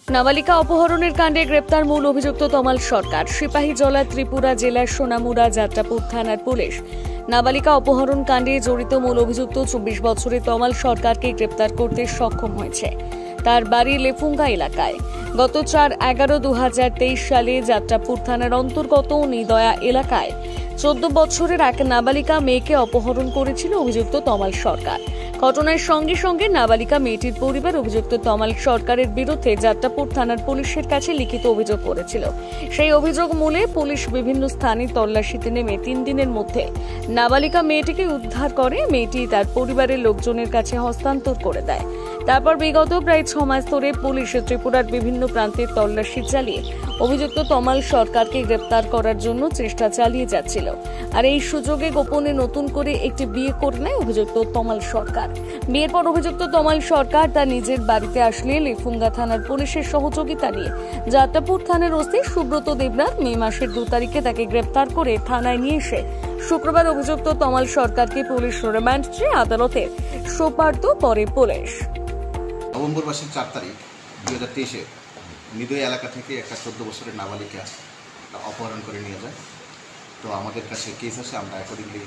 নাবালিকা অপহরণের কাণ্ডে গ্রেপ্তার মূল অভিযুক্ত তমাল সরকার। সিপাহীজলা ত্রিপুরা জেলার সোনামুড়া যাত্রাপুর থানার পুলিশ নাবালিকা অপহরণ কাণ্ডে জড়িত মূল অভিযুক্ত 24 বছরের তমাল সরকারকে গ্রেপ্তার করতে সক্ষম হয়েছে। তার বাড়ি লেফুঙ্গা এলাকায়। গত 4/11/2023 সালে যাত্রাপুর থানার অন্তর্গত নিদয়া এলাকায় 14 বছরের এক নাবালিকা মেয়েকে অপহরণ করেছিল অভিযুক্ত তমাল সরকার। ঘটনার সঙ্গে সঙ্গে নাবালিকা মেয়েটির পরিবার অভিযুক্ত তমাল সরকারের বিরুদ্ধে যাত্রাপুর থানার পুলিশের কাছে লিখিত অভিযোগ করেছিল। সেই অভিযোগ মূলে পুলিশ বিভিন্ন স্থানে তল্লাশিতে নেমে 3 দিনের মধ্যে নাবালিকা মেয়েটিকে উদ্ধার করে। মেয়েটি তার পরিবারের লোকজনের কাছে হস্তান্তর করে দেয়। তারপর বিগত প্রায় 6 মাস ধরে পুলিশ ত্রিপুরার বিভিন্ন প্রান্তে তল্লাশি চালিয়ে অভিযুক্ত তমাল সরকারকে গ্রেপ্তার করার জন্য চেষ্টা চালিয়ে যাচ্ছিল। আর এই সুযোগে গোপনে নতুন করে একটি বিয়ে করে নেয় অভিযুক্ত তমাল সরকার। বিয়ের পর অভিযুক্ত তমাল সরকার তার নিজের বাড়িতে আসলে লেফুঙ্গা থানার পুলিশের সহযোগিতা নিয়ে যাত্রাপুর থানার ওসি সুব্রত দেবনাথ মে মাসের 2 তারিখে তাকে গ্রেপ্তার করে থানায় নিয়ে এসে শুক্রবার অভিযুক্ত তমাল সরকারকে পুলিশ রিমান্ড চেয়ে আদালতে সোপর্দ করে পুলিশ। নভেম্বর মাসের 4 তারিখ 2023-এ নিদয়া এলাকা থেকে একটা 14 বছরের নাবালিকা অপহরণ করে নিয়ে যায়। তো আমাদের কাছে কেস আসে, আমরা অ্যাকর্ডিংলি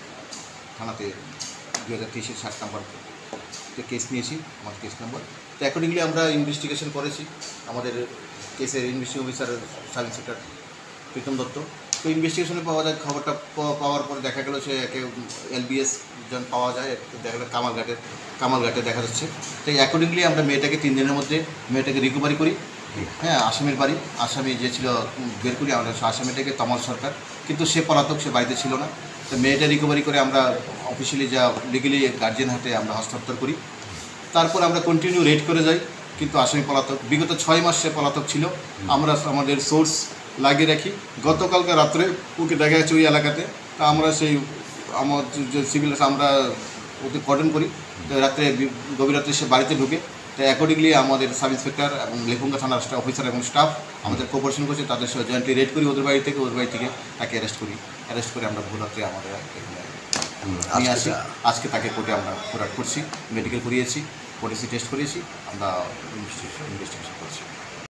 থানাতে 2023-এর 7 নম্বর কেস নিয়েছি, আমার কেস নম্বর। তো অ্যাকর্ডিংলি আমরা ইনভেস্টিগেশন করেছি। আমাদের কেসের investigation officer sub inspector Pritam Dutta. তো ইনভেস্টিগেশনে পাওয়া যায়, খবরটা পাওয়ার পরে দেখা গেল সে একে LBS জন পাওয়া যায়, দেখা গেল কামালঘাটে দেখা যাচ্ছে। তো অ্যাকর্ডিংলি আমরা মেয়েটাকে 3 দিনের মধ্যে মেয়েটাকে রিকভারি করি। হ্যাঁ, আসামির বাড়ি, আসামি যে ছিল বের করি আমরা আসামিটাকে তমাল সরকার, কিন্তু সে পলাতক, সে বাড়িতে ছিল না। তো মেয়েটা রিকভারি করে আমরা অফিসিয়ালি যা লিগেলি গার্জিয়ান হাতে আমরা হস্তান্তর করি। তারপর আমরা কন্টিনিউ রেড করে যাই, কিন্তু আসামি পলাতক। বিগত 6 মাস সে পলাতক ছিল। আমরা আমাদের সোর্স লাগিয়ে রাখি। গতকালকে রাত্রে ওকে দেখা যাচ্ছে ওই এলাকাতে। তা আমরা সেই আমার যে সিভিল আমরা ওকে কর্ডন করি। তো রাত্রে গভীর রাত্রে সে বাড়িতে ঢুকে। তো অ্যাকর্ডিংলি আমাদের সাব ইন্সপেক্টর এবং লেফুঙ্গা থানার অফিসার এবং স্টাফ আমাদের কোঅপারেশন করছে, তাদের সাথে জয়েন্টলি রেড করি ওদের বাড়ি থেকে তাকে অ্যারেস্ট করে আমরা ভোররাত্রে আমাদের নিয়ে আসি। আজকে তাকে কোর্টে আমরা ফরওয়ার্ড করছি, মেডিকেল করিয়েছি, পলিসি টেস্ট করিয়েছি, আমরা ইনভেস্টিগেশন করছি।